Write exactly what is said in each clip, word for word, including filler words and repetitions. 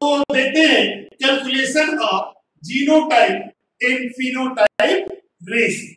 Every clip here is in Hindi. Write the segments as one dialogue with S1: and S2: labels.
S1: तो देखते हैं calculation of genotype and phenotype ratio.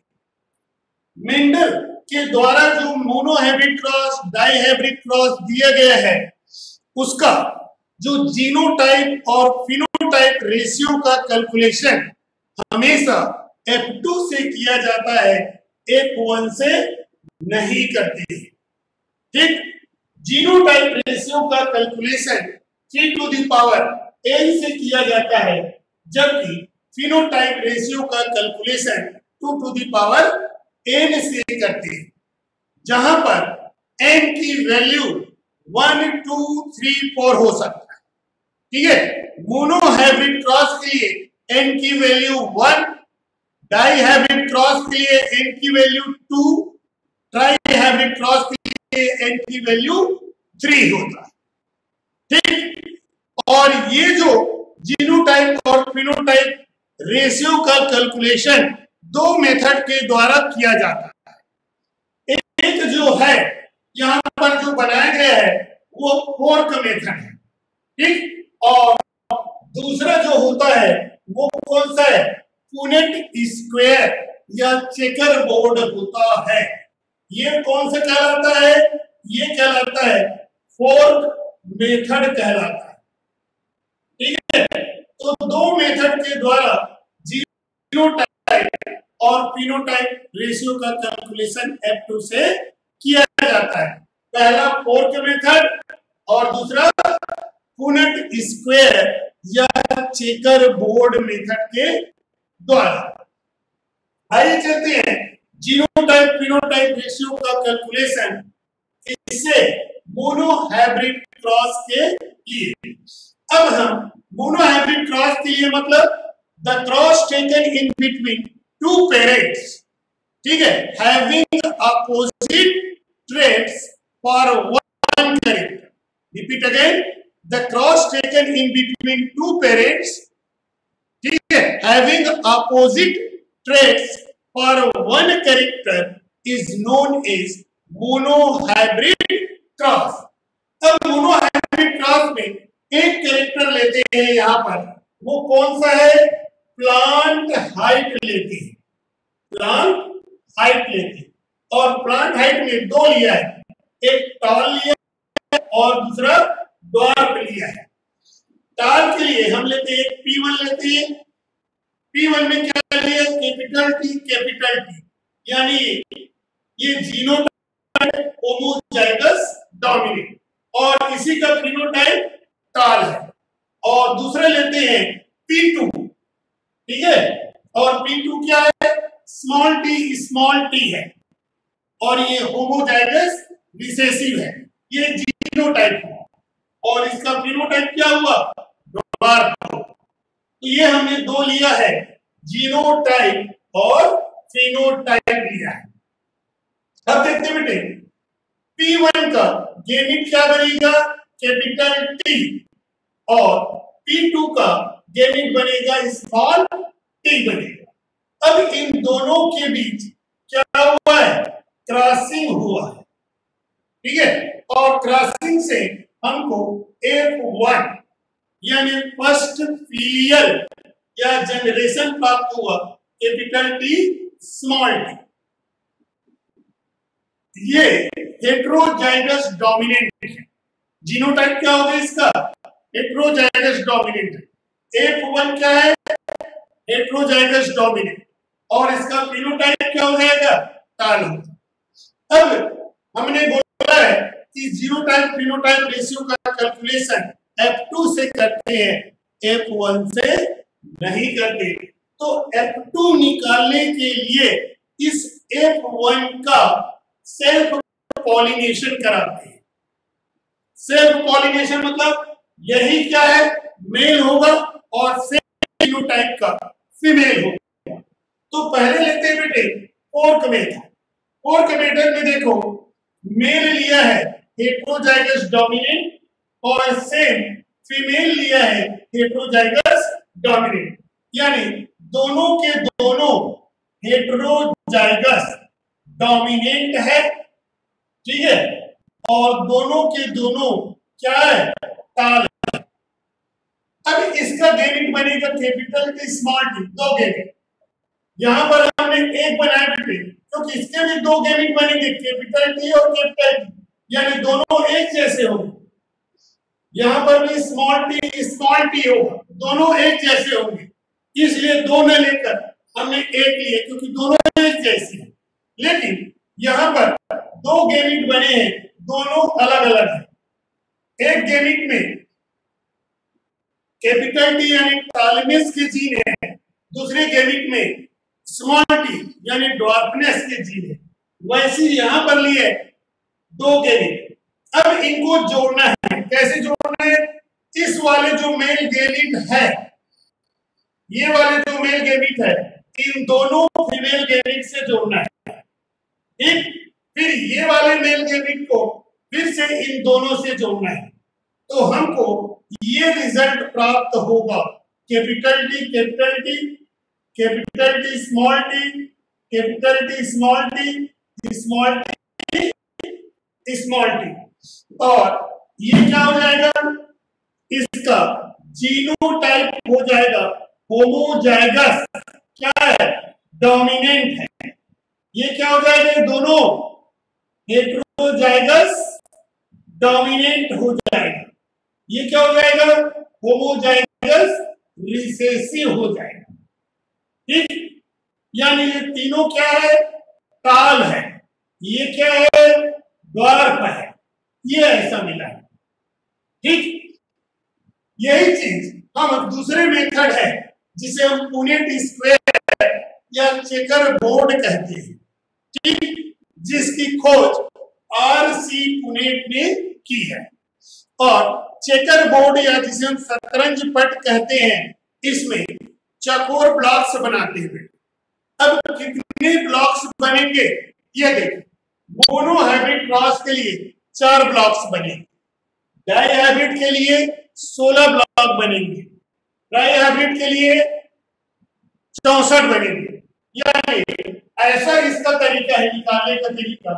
S1: Mendel के द्वारा जो मोनोहाइब्रिड क्रॉस डाइहाइब्रिड क्रॉस दिया गया है उसका जो जीनोटाइप और फिनोटाइप रेशियो का कैलकुलेशन हमेशा एफ टू से किया जाता है, एफ वन से नहीं करते हैं। ठीक, जीनोटाइप रेशियो का calculation three to the power n से किया जाता है, जबकि फिनोटाइप रेशियो का calculation two to the power n से करते हैं, जहां पर एन की value one two three four हो सकता है। ठीक है, मोनोहाइब्रिड क्रॉस के लिए एन की वैल्यू वन, डाइहाइब्रिड क्रॉस के लिए एन की वैल्यू टू, ट्राइहाइब्रिड क्रॉस के लिए एन की वैल्यू थ्री होता है। ठीक, और ये जो जीनोटाइप और फिनोटाइप रेशियो का कैलकुलेशन दो मेथड के द्वारा किया जाता है। एक जो है यहां पर जो बनाया गया है वो फोर्क मेथड है। ठीक, और दूसरा जो होता है वो कौन सा है, पुनेट स्क्वायर या चेकर बोर्ड होता है। ये कौन सा कहलाता है, ये कहलाता है फोर्क मेथड कहलाता है। ठीक है, तो दो मेथड के द्वारा जीनोटाइप और फिनोटाइप रेशियो का कैलकुलेशन एफ टू से किया जाता है। पहला फोर्क मेथड और दूसरा पुनेट स्क्वायर या चेकर बोर्ड मेथड के द्वारा। आइए चलते हैं जीनोटाइप फिनोटाइप रेशियो का कैलकुलेशन इससे मोनोहाइब्रिड क्रॉस के लिए। अब हम मोनोहाइब्रिड क्रॉस के लिए मतलब the cross taken in between two parents, ठीक है, having opposite traits for one character. Repeat again, the cross taken in between two parents, ठीक है, having opposite traits for one character is known as monohybrid cross. अब मोनोहाइब्रिड क्रॉस में एक कैरेक्टर लेते हैं, यहां पर वो कौन सा है, प्लांट हाइट लेते हैं, प्लांट हाइट लेते हैं, और प्लांट हाइट में दो लिया है, एक टॉल लिया है और दूसरा ड्वार्फ लिया है। टॉल के लिए हम लेते हैं पी वन लेते हैं, पी वन में क्या लिया, कैपिटल टी कैपिटल टी, यानी ये जीनोटाइप होमोजाइगस डोमिनेंट और इसी का फिनोटाइप टॉल है। और दूसरे लेते हैं पी टू, ठीक है, और पी टू क्या है, स्मॉल टी स्मॉल टी है और ये होमोजाइगस रिसेसिव है, ये जीनोटाइप हुआ, और इसका फिनोटाइप क्या हुआ, ड्वार्फ। तो ये हमने दो लिया है, जीनोटाइप और फिनोटाइप लिया है। अब देखते हैं बेटे, पी वन का गेमिट क्या बनेगा, कैपिटल टी, और पी टू का गेमिट बनेगा स्मॉल टी बनेगा। अब इन दोनों के बीच क्या हुआ है, क्रॉसिंग हुआ है, ठीक है, और क्रॉसिंग से हमको एफ वन यानी फर्स्ट फीलियल या जनरेशन प्राप्त हुआ, कैपिटल टी स्मॉल टी। ये हेट्रोजाइगस डोमिनेंट है। जीनोटाइप क्या होगा इसका, हेट्रोजाइगस डोमिनेंट। एफ वन क्या है, हेट्रोजाइगस डोमिनेंट, और इसका फिनोटाइप क्या हो जाएगा, टॉल होगा। अब हमने बोला है कि जीनोटाइप फिनोटाइप रेशियो का कैलकुलेशन एफ टू से करते हैं, एफ वन से नहीं करते। तो एफ टू निकालने के लिए इस एफ वन का सेल्फ पॉलिनेशन कराते हैं। सेल्फ पॉलिनेशन मतलब यही क्या है, मेल होगा और सेम फिनोटाइप का फीमेल होगा। तो पहले लेते हैं बेटे फोर्क मेथड। फोर्क मेथड में देखो, मेल लिया है हेट्रोजाइगस डोमिनेंट और सेम फीमेल लिया है हेट्रोजाइगस डोमिनेंट, यानी दोनों के दोनों हेट्रोजाइगस डोमिनेंट है, ठीक है, और दोनों के दोनों क्या है, टॉल है। अब इसका गेमिट बनेगा कैपिटल टी स्मॉल टी, दो गेमिट। यहां पर हमने एक बनाया टी, क्योंकि इसके भी दो गेमिट बनेंगे, कैपिटल टी और कैपिटल टी, यानी दोनों एक जैसे होंगे। यहां पर भी स्मॉल टी स्मॉल टी होगा, दोनों एक जैसे होंगे, इसलिए दो न लेकर हमने एक लिए, क्योंकि दोनों एक जैसे हैं। लेकिन यहां पर दो गेमिट बने हैं, दोनों अलग अलग हैं। एक गेमिट में कैपिटल टी यानी टॉलमेस के जीन है, दूसरे गेमिट में स्मॉल टी यानी ड्वार्फनेस के जीन है। वैसे यहां पर लिए दो गेमिट, अब इनको जोड़ना है। कैसे जोड़ना है? इस वाले जो मेल गेमिट है, ये वाले जो मेल गेमिट है, इन दोनों फीमेल गेमिट से जोड़ना है। ठीक, फिर ये वाले मेल गेमिट को फिर से इन दोनों से जोड़ना है, तो हमको ये रिजल्ट प्राप्त होगा। Capital T capital T, capital T small T, capital T small T, small T small T, और ये क्या हो जाएगा? इसका जीनोटाइप हो जाएगा होमोजाइगस। क्या है? डोमिनेंट है। ये क्या हो जाएगा? दोनों हेटेरोजाइगस डोमिनेंट हो जाएगा। ये क्या हो जाएगा? होमोजाइगस रिसेसिव हो जाएगा। ठीक, यानी ये तीनों क्या है? टाल है। ये क्या है? ड्वार्फ है। ये ऐसा मिला है। ठीक, यही चीज हम दूसरे मेथड है जिसे हम पुनेट स्क्वायर या चेकर बोर्ड कहते हैं। ठीक, जिसकी खोज आर सी पुनेट ने की है। और चेकर बोर्ड या जिसे हम शतरंज पट कहते हैं, इसमें चौकोर ब्लॉक्स बनाते हैं। अब कितने ब्लॉक्स बनेंगे ये देखिए। मोनो हाइब्रिड क्रॉस के लिए चार ब्लॉक्स बनेंगे, डाई हाइब्रिड के लिए सोलह ब्लॉक बनेंगे, ट्राई हाइब्रिड के लिए चौसठ बनेंगे। यानी ऐसा इसका तरीका है निकालने का तरीका।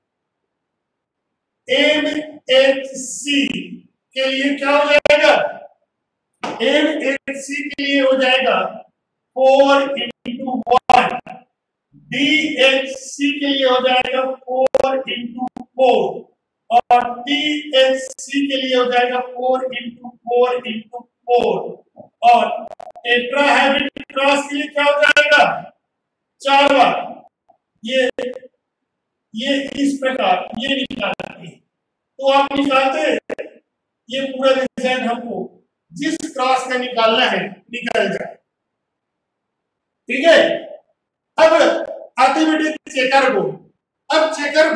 S1: एम एच सी के लिए क्या हो जाएगा? एम एच सी के लिए हो जाएगा four into one, D H C के लिए हो जाएगा फोर इंटू फोर, और टी एच सी के लिए हो जाएगा four into four into four, और टेट्रा हाइब्रिड क्रॉस के लिए क्या हो जाएगा? चार बार। ये ये इस प्रकार ये निकालते हैं, तो आप निकालते हैं, ये पूरा रिजल्ट हमको जिस क्रॉस का निकालना है निकल जाए। ठीक है, अब आते बेटे चेकर बोर्ड। अब चेकर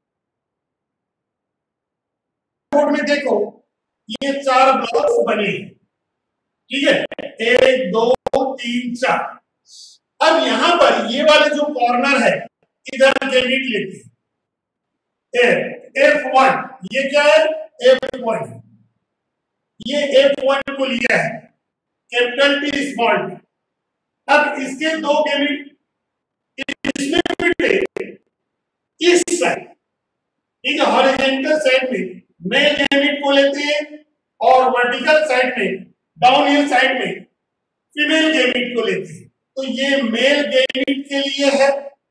S1: बोर्ड में देखो ये चार ब्लॉक्स बने हैं। ठीक है, एक दो तीन चार। अब यहां पर ये वाले जो कॉर्नर है इधर गेमिट लेते हैं। एफ वन, ये क्या है? एफ वन, ये एफ वन को लिया है, कैपिटल टी स्मॉल टी। अब इसके दो गेमिट इसमें इस साइड, ठीक है, हॉरिजॉन्टल साइड में मेल गेमिट को लेते हैं, और वर्टिकल साइड में डाउन हिल साइड में फीमेल गेमिट को लेते हैं। तो ये मेल गेमिट के लिए है।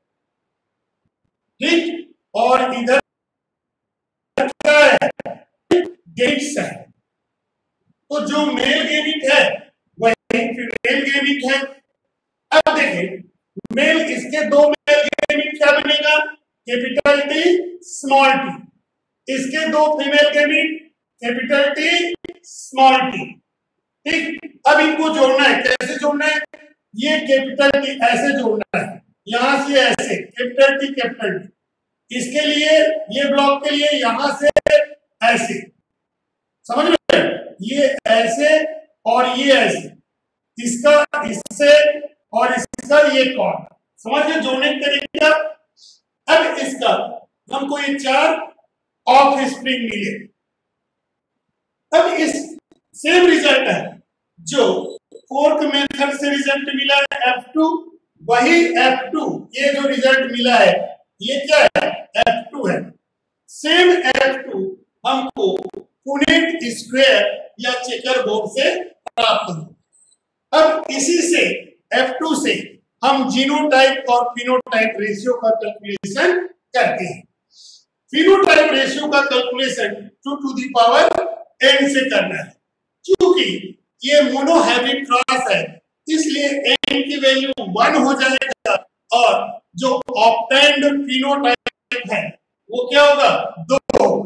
S1: ठीक, और इधर क्या है? गेमिट्स है। तो जो मेल गेमिट है वही फीमेल गेमिट है। अब देखें, मेल इसके दो मेल गेमिट क्या बनेगा? Capital T small T. इसके दो female gamete capital T small T. ठीक, अब इनको जोड़ना है। कैसे जोड़ना है? ये कैपिटल टी ऐसे जोड़ना है, यहां से ऐसे, कैपिटल टी कैपिटल टी। इसके लिए ये ब्लॉक के लिए यहां से ऐसे, समझ रहे? ये ऐसे और ये ऐसे, इसका इससे और इसका ये कॉर्नर, समझिए जोड़ने का तरीका। अब इसका हमको ये चार ऑफ स्प्रिंग मिले। अब इस सेम रिजल्ट है जो फोर्क मेथड से रिजल्ट मिला है एफ टू, वही एफ टू ये जो रिजल्ट मिला है ये क्या है? एफ टू है। सेम एफ टू हमको पुनेट स्क्वायर या चेकर बोर्ड से प्राप्त हो। अब इसी से एफ टू से हम जीनोटाइप और फिनोटाइप रेशियो का कैलकुलेशन करते हैं। फिनोटाइप रेशियो का calculation two to the power n से करना है। क्योंकि ये मोनोहैब्रिड क्रॉस है इसलिए एन की वैल्यू वन हो जाएगा और जो ऑब्टेन्ड फिनोटाइप है वो क्या होगा, दो।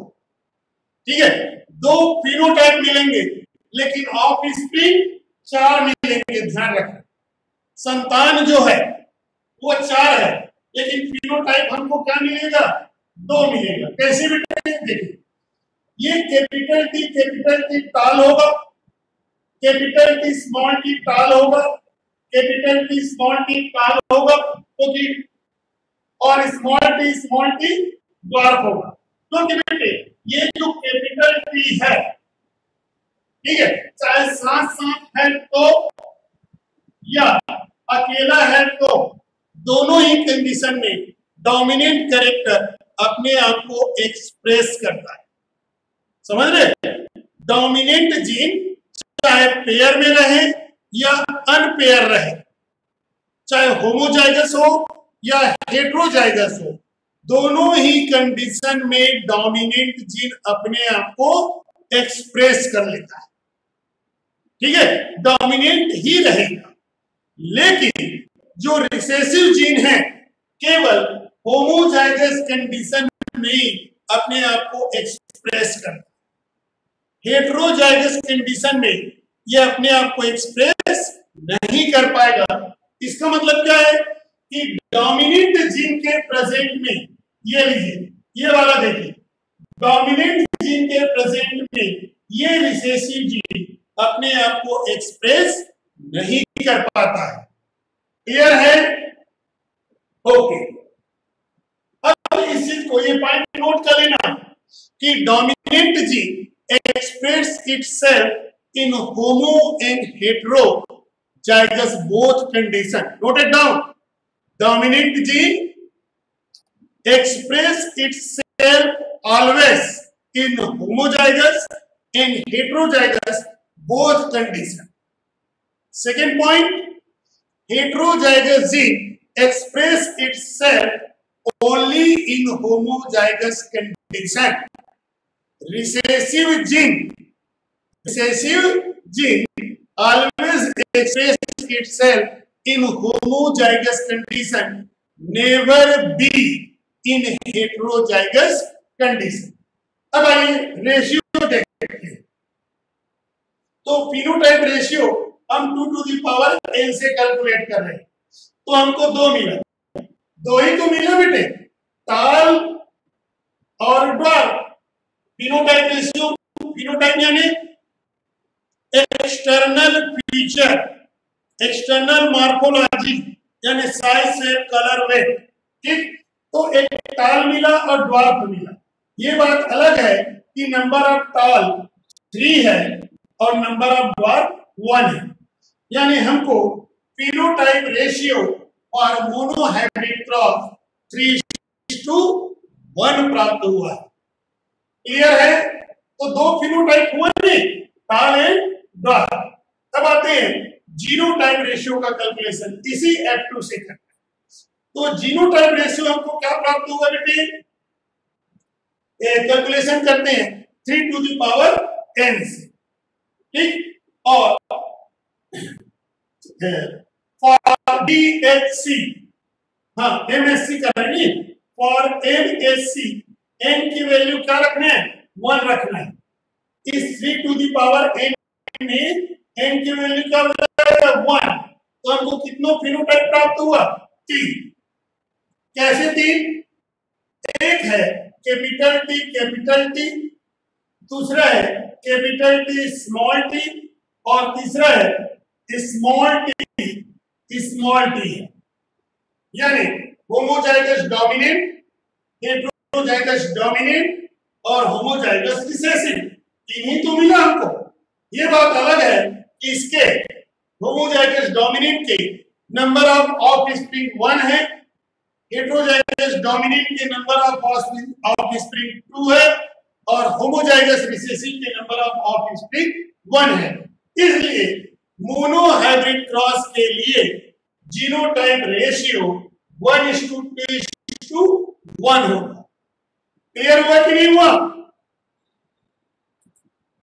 S1: ठीक है, दो फिनोटाइप मिलेंगे लेकिन ऑफ स्प्रिंग चार मिलेंगे। ध्यान रखें, संतान जो है वो चार है लेकिन फिनोटाइप हमको क्या मिलेगा, दो मिलेगा। कैसे बेटा, देखिए ये कैपिटल टी कैपिटल टी टाल होगा, कैपिटल टी स्मॉल टी टाल होगा, कैपिटल टी स्मॉल टी टाल होगा क्योंकि तो और small T small T dwarf होगा। क्योंकि तो बेटे ये जो कैपिटल टी है, ठीक है, चाहे साथ साथ है तो या अकेला है तो दोनों ही कंडीशन में डोमिनेंट कैरेक्टर अपने आप को एक्सप्रेस करता है। समझ रहे, डोमिनेंट जीन चाहे पेयर में रहे या अनपेयर रहे, चाहे होमोजाइगस हो या हेटेरोजाइगस हो, दोनों ही कंडीशन में डोमिनेंट जीन अपने आप को एक्सप्रेस कर लेता है। ठीक है, डोमिनेंट ही रहेगा। लेकिन जो रिसेसिव जीन है केवल होमोजाइगस कंडीशन में अपने आप को एक्सप्रेस करता है। हेटेरोजाइगस कंडीशन में ये अपने आप को एक्सप्रेस नहीं कर पाएगा। इसका मतलब क्या है कि डोमिनेंट जीन के प्रेजेंट में, ये लीजिए ये वाला देखिए, डोमिनेंट जीन के प्रेजेंट में ये रिसेसिव जीन अपने आप को एक्सप्रेस नहीं कर पाता है। क्लियर है? ओके, अब इस चीज को, ये पॉइंट नोट कर लेना कि dominant gene express itself in homo and heterozygous both condition. Note it down. Dominant gene express itself always in homozygous and heterozygous both condition. Second point, heterozygous gene express itself only in homozygous condition. Recessive gene, recessive gene always expresses itself in homozygous condition, never be in heterozygous condition. अब आइए रेशियो देखते हैं। तो फिनोटाइप रेशियो हम two to the power n से कैलकुलेट कर रहे हैं, तो हमको दो मिला, दो ही तो मिला बेटे, टाल और ड्वार्फ। फिनोटाइप रेशियो, फिनोटाइप यानी एक्सटर्नल फीचर, एक्सटर्नल मॉर्फोलॉजी यानी साइज, शेप, कलर, वेट। ठीक, तो एक टाल मिला और ड्वार्फ मिला। ये बात अलग है कि नंबर ऑफ टाल थ्री है और नंबर ऑफ ड्वार्फ वन है, यानी हमको फिनोटाइप रेशियो और monohybrid cross three to one प्राप्त हुआ है। क्लियर है? तो दो फिनोटाइप हुए नहीं, टाल एंड ड्वार्फ। अब आते हैं जीनोटाइप रेशियो का कैलकुलेशन, इसी एफ टू से करते हैं। तो जीनोटाइप रेशियो हमको क्या प्राप्त हुआ बेटे, कैलकुलेशन करते हैं three to the power n से। ठीक, और फॉर डी एच सी, हाँ एम एस सी कर रहे हैं, for M S C n की वैल्यू क्या रखना है, वन रखना है। इस three to the power n में एन की वैल्यू क्या बताएगा, वन। तो हमको कितनों फिनोटाइप प्राप्त हुआ, तीन। कैसे तीन, एक है कैपिटल टी कैपिटल टी, दूसरा है कैपिटल टी स्मॉल टी, और तीसरा है स्मॉल टी स्मॉल टी। यानी होमोजाइगस डोमिनेंट, हेटेरोजाइगस डोमिनेंट और होमोजाइगस रिसेसिव, तीन ही तो मिला हमको। ये बात अलग है कि इसके होमोजाइगस डोमिनेंट के नंबर ऑफ ऑफस्प्रिंग वन है, हेटेरोजाइगस डोमिनेंट के नंबर ऑफ ऑफस्प्रिंग टू है, और होमोजाइगस रिसेसिव के नंबर ऑफ ऑफस्प्रिंग वन है। इसलिए मोनोहाइब्रिड क्रॉस के लिए genotype ratio one is to two two is to one. Clear हुआ कि नहीं हुआ?